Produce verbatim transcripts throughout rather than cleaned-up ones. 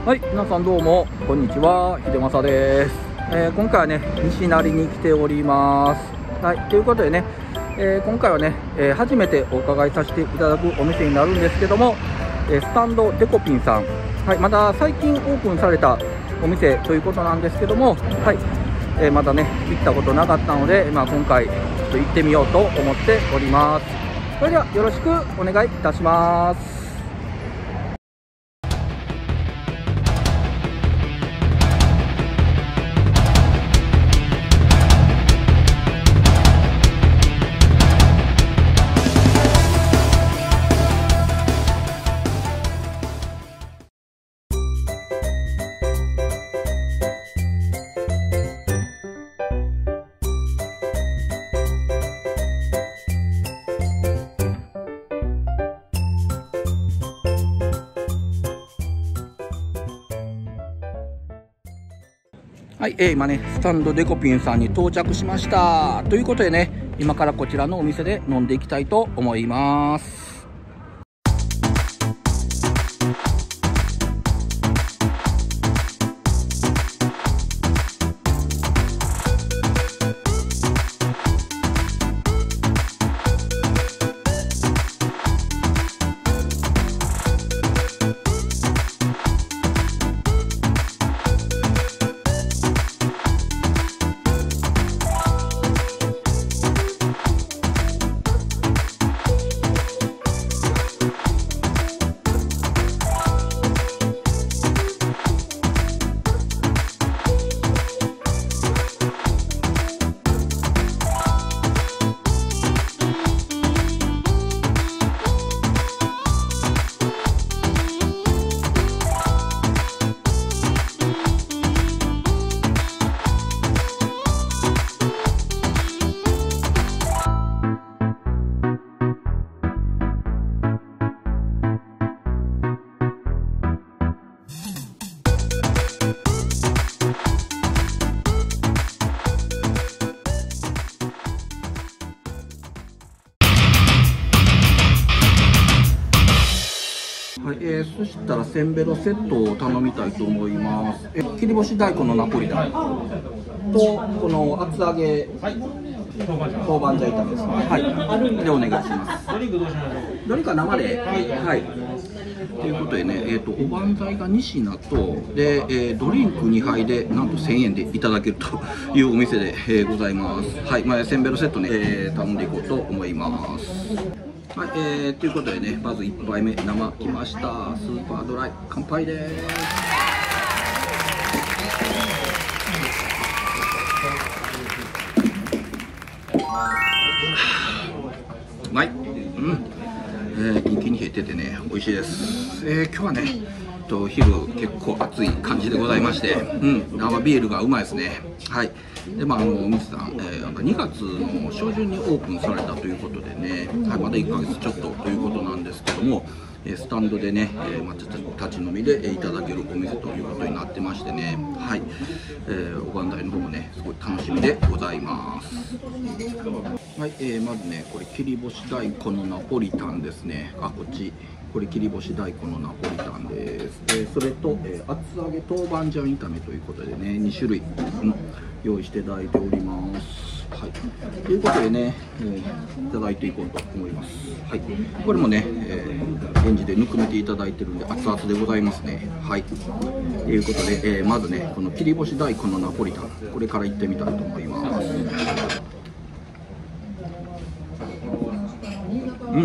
はい、皆さんどうもこんにちは、秀正です。えー、今回はね西成に来ております。はい、ということでね、えー、今回はね、えー、初めてお伺いさせていただくお店になるんですけども、えー、スタンドデコピンさん、はい、まだ最近オープンされたお店ということなんですけども、はい、えー、まだね行ったことなかったので、まあ、今回ちょっと行ってみようと思っております。それではよろしくお願いいたします。はい、えー、今ねスタンドデコピンさんに到着しましたということでね、今からこちらのお店で飲んでいきたいと思います。はい、えー、そしたらせんべろセットを頼みたいと思います。え切り干し大根のナポリタンとこの厚揚げ豆板醤炒めですね。はい、でお願いします。ドリンクどうしましょう。ドリンクは生で。はい、はい、ということでね、えー、とおばんざいがに品とで、えー、ドリンクにはいでなんとせんえんでいただけるというお店で、えー、ございます。はい、まあ、せんべろセットね、えー、頼んでいこうと思います。はい、えー、ということでね、まずいっぱいめ生きました。スーパードライ乾杯です。うまい。うん、えー、キンキンに冷えててね美味しいです。えー、今日はねと昼結構暑い感じでございまして、うん、生ビールがうまいですね。はい。でまああのお店さん、えー、にがつの初旬にオープンされたということでね、はい、まだいっかげつちょっとということなんですけども、スタンドでね、えーまあ、立ち飲みでいただけるお店ということになってましてね、はい、えー、おばんざいの方もねすごい楽しみでございます。はい、えー、まずねこれ切り干し大根のナポリタンですね。あ、こっちこれ切り干し大根のナポリタンです。えー、それと、えー、厚揚げ豆板醤炒めということでねに種類、うん、用意していただいております。はい、ということでね、えー、いただいていこうと思います。はい、これもね、えー、レンジでぬくめていただいてるんで熱々でございますね。はい、ということで、えー、まずねこの切り干し大根のナポリタンこれからいってみたいと思います。うん、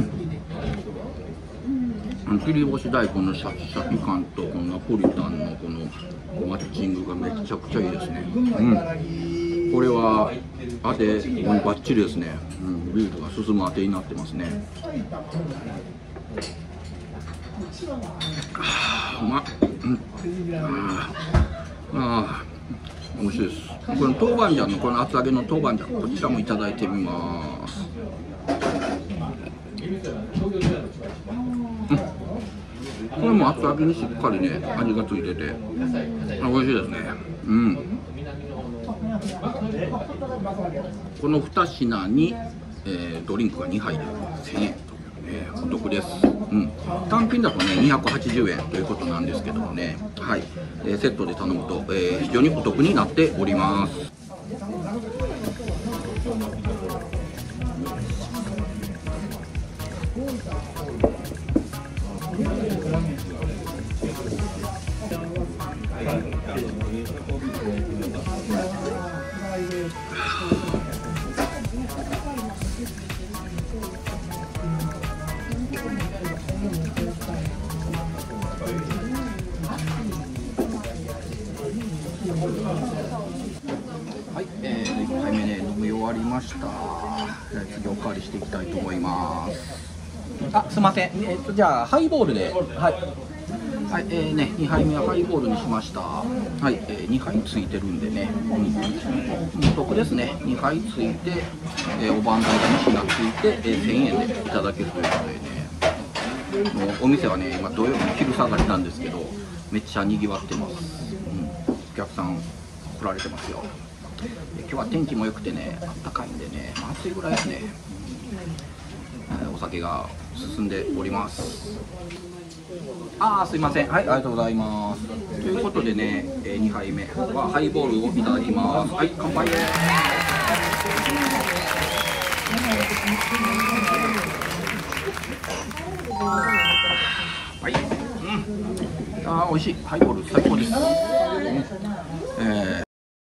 切り干し大根のシャキシャキ感とこのナポリタンのこのマッチングがめちゃくちゃいいですね。うん、これは当てバッチリですね。うん、ビールが進む当てになってますね。あーうまっ。うん、あー美味しいです。この豆板醤のこの厚揚げの豆板醤こちらもいただいてみます。うん、これも厚揚げにしっかりね味がついてて美味しいですね。うん、このに品に、えー、ドリンクがにはいでせんえんというえー、お得です。うん、単品だとねにひゃくはちじゅうえんということなんですけどもね、はい、えー、セットで頼むと、えー、非常にお得になっております。はい、えー、いっかいめね飲み終わりました。次おかわりしていきたいと思います。あ、すいません。えっとじゃあハイボールで、はい。はい、えー、ねにはいめはハイボールにしました。はい、えー、にはいついてるんでね。うん、お得ですね。にはいついて、えー、おばんざいがに品ついて、えー、せんえんでいただけるということでね。もうお店はね今土曜日の昼下がりなんですけど、めっちゃ賑わってます。うん、お客さん来られてますよ。今日は天気も良くてね、あったかいんでね、暑いぐらいですね、うん、お酒が進んでおります。あー、すいません、はい、ありがとうございます。ということでね、にはいめはハイボールをいただきます。はい、乾杯です。はい、うん、あー、美味しい。ハイボール最高です。うん、えー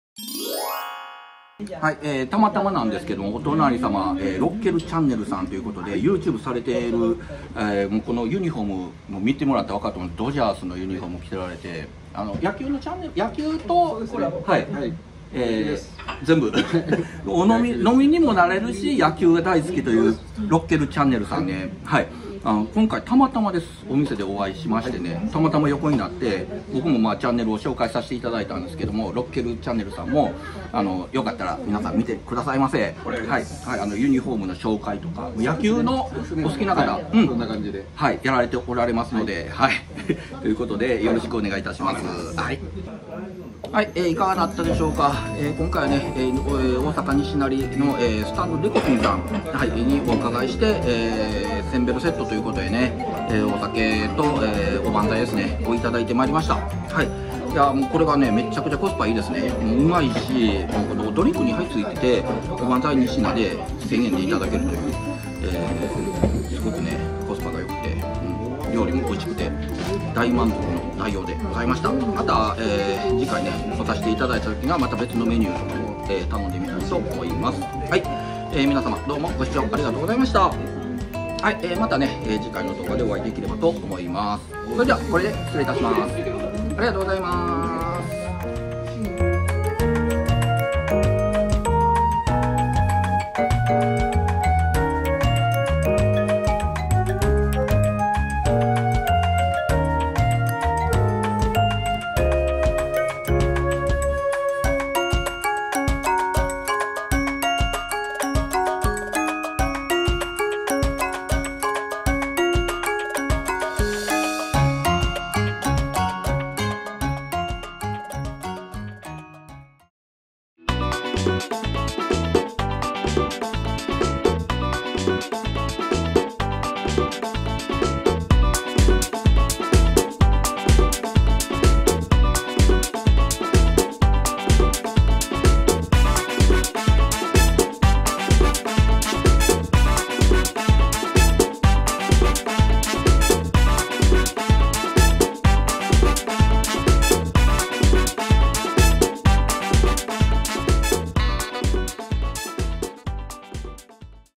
はい、えー、たまたまなんですけども、お隣様、えー、ロッケルチャンネルさんということで YouTube されている、えー、もうこのユニフォームも見てもらったら分かると思う、ドジャースのユニフォーム着てられて、あの野球のチャンネル、野球とこれ、はい、はい、えー、全部お飲み飲みにもなれるし野球が大好きというロッケルチャンネルさんね、はい、あの今回たまたまです。お店でお会いしましてね、たまたま横になって僕もまあチャンネルを紹介させていただいたんですけども、ロッケルチャンネルさんもあのよかったら皆さん見てくださいませ。はい、はい、あのユニフォームの紹介とか野球のお好きな方、うん、こんな感じで、はい、やられておられますので、はい、ということでよろしくお願いいたします。はい、はい、えー、いかがだったでしょうか。えー、今回はね、えー、大阪西成の、えー、スタンドレコピンさん、はい、にお伺いして、えー、センベロセットということでね、えー、お酒と、えー、おばんざいですねをいただいてまいりました。はい、いやもうこれがねめちゃくちゃコスパいいですね。もううまいし、もうこのドリンクにはいついてておばんざいに品でせんえんでいただけるという、えー、すごくねコスパが良くて、うん、料理も美味しくて大満足の内容でございました。また、えー、次回ね来させていただいた時にはまた別のメニューを、えー、頼んでみたいと思います。はい、えー、皆様どうもご視聴ありがとうございました。はい、えー、またね、えー、次回の動画でお会いできればと思います。それではこれで失礼いたします。ありがとうございます。